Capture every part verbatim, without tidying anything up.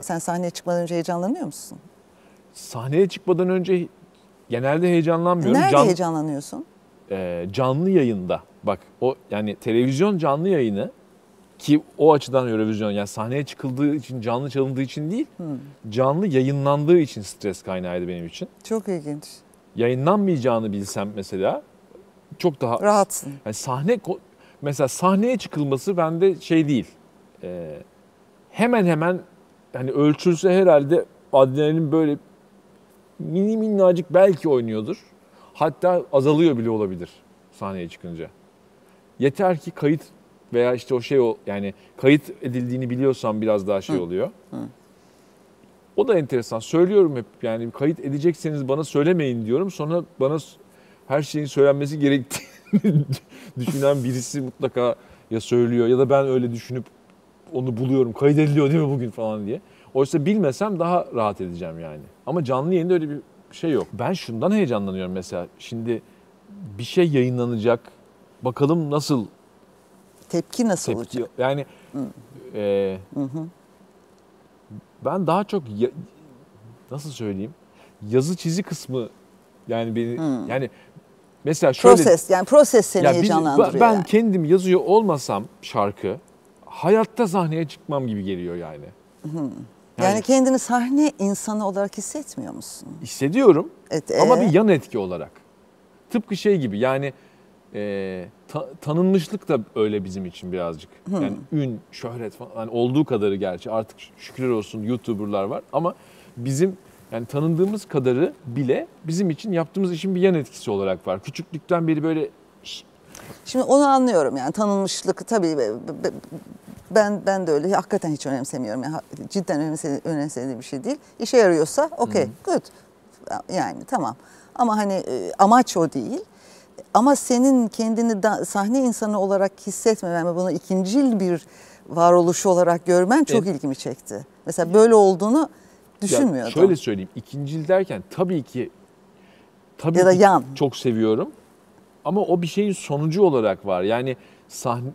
Sen sahneye çıkmadan önce heyecanlanıyor musun? Sahneye çıkmadan önce genelde heyecanlanmıyorum. Nerede Can, heyecanlanıyorsun? e, canlı yayında. Bak o yani televizyon canlı yayını ki o açıdan Eurovision yani sahneye çıkıldığı için, canlı çalındığı için değil, hmm. canlı yayınlandığı için stres kaynağıydı benim için. Çok ilginç. Yayınlanmayacağını bilsem mesela çok daha rahatsın. Yani sahne mesela sahneye çıkılması bende şey değil. E, hemen hemen hani ölçülse herhalde adrenalin böyle mini minnacık belki oynuyordur. Hatta azalıyor bile olabilir sahneye çıkınca. Yeter ki kayıt veya işte o şey o yani kayıt edildiğini biliyorsam biraz daha şey oluyor. Hı. Hı. O da enteresan. Söylüyorum hep yani kayıt edecekseniz bana söylemeyin diyorum. Sonra bana her şeyin söylenmesi gerektiğini düşünen birisi mutlaka ya söylüyor ya da ben öyle düşünüp onu buluyorum. Kayıt ediliyor değil mi bugün falan diye. Oysa bilmesem daha rahat edeceğim yani. Ama canlı yayında öyle bir şey yok. Ben şundan heyecanlanıyorum mesela. Şimdi bir şey yayınlanacak. Bakalım nasıl tepki nasıl tepki, olacak? Yani e, hı hı. ben daha çok ya, nasıl söyleyeyim? Yazı çizi kısmı yani beni hmm. yani mesela şöyle proses yani proses seni ya heyecanlandırıyor. Bir, ben yani. kendim yazıyor olmasam şarkı hayatta sahneye çıkmam gibi geliyor yani. Hmm. Yani, yani kendini sahne insanı olarak hissetmiyor musun? Hissediyorum evet, ama ee? bir yan etki olarak. Tıpkı şey gibi yani e, ta, tanınmışlık da öyle bizim için birazcık. Hmm. Yani ün, şöhret falan yani olduğu kadarı gerçi artık şükürler olsun YouTuber'lar var ama bizim yani tanındığımız kadarı bile bizim için yaptığımız işin bir yan etkisi olarak var. Küçüklükten beri böyle... Şimdi onu anlıyorum yani tanınmışlık tabii ben ben de öyle hakikaten hiç önemsemiyorum. Yani cidden önemsediğim bir şey değil. İşe yarıyorsa okey, good. Yani tamam. Ama hani amaç o değil. Ama senin kendini da, sahne insanı olarak hissetmemen ve bunu ikincil bir varoluşu olarak görmen çok evet. ilgimi çekti. Mesela böyle olduğunu düşünmüyordum. Ya şöyle söyleyeyim, ikincil derken tabii ki tabii ya da ki yan. çok seviyorum. Ama o bir şeyin sonucu olarak var. Yani sahne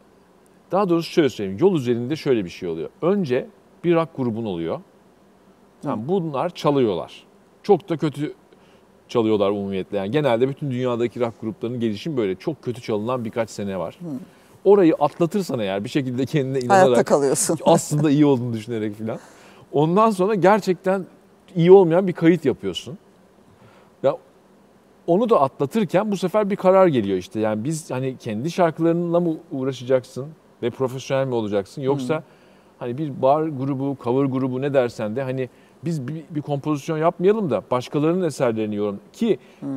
daha doğrusu şöyle söyleyeyim. Yol üzerinde şöyle bir şey oluyor. Önce bir rock grubun oluyor. Tamam, bunlar çalıyorlar. Çok da kötü çalıyorlar umumiyetle. Yani genelde bütün dünyadaki rock gruplarının gelişimi böyle. Çok kötü çalınan birkaç sene var. Hmm. Orayı atlatırsan eğer bir şekilde kendine inanarak hayatta kalıyorsun. aslında iyi olduğunu düşünerek filan. Ondan sonra gerçekten iyi olmayan bir kayıt yapıyorsun. Ya onu da atlatırken bu sefer bir karar geliyor işte. Yani biz hani kendi şarkılarınla mı uğraşacaksın ve profesyonel mi olacaksın yoksa hmm. hani bir bar grubu, cover grubu ne dersen de hani biz bir, bir kompozisyon yapmayalım da başkalarının eserlerini yorum ki hmm.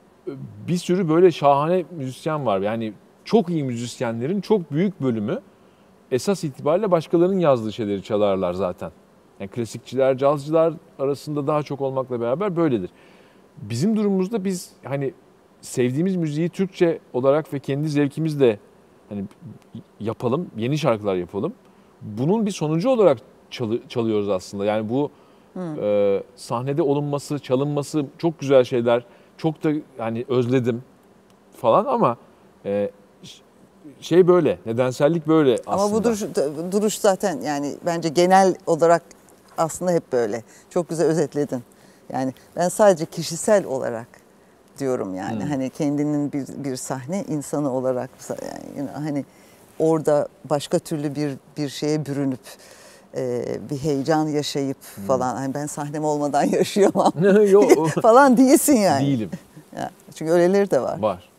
bir sürü böyle şahane müzisyen var. Yani çok iyi müzisyenlerin çok büyük bölümü esas itibariyle başkalarının yazdığı şeyleri çalarlar zaten. Yani klasikçiler, cazcılar arasında daha çok olmakla beraber böyledir. Bizim durumumuzda biz hani sevdiğimiz müziği Türkçe olarak ve kendi zevkimizle hani yapalım, yeni şarkılar yapalım. Bunun bir sonucu olarak çalı, çalıyoruz aslında. Yani bu hmm. e, sahnede olunması, çalınması çok güzel şeyler. Çok da yani özledim falan ama e, şey böyle, nedensellik böyle aslında. Ama bu duruş, duruş zaten yani bence genel olarak aslında hep böyle. Çok güzel özetledin. Yani ben sadece kişisel olarak diyorum yani hmm. hani kendinin bir bir sahne insanı olarak yani hani orada başka türlü bir bir şeye bürünüp e, bir heyecan yaşayıp hmm. falan hani ben sahnem olmadan yaşayamam falan değilsin yani. Değilim. Ya, çünkü öyleleri de var. Var.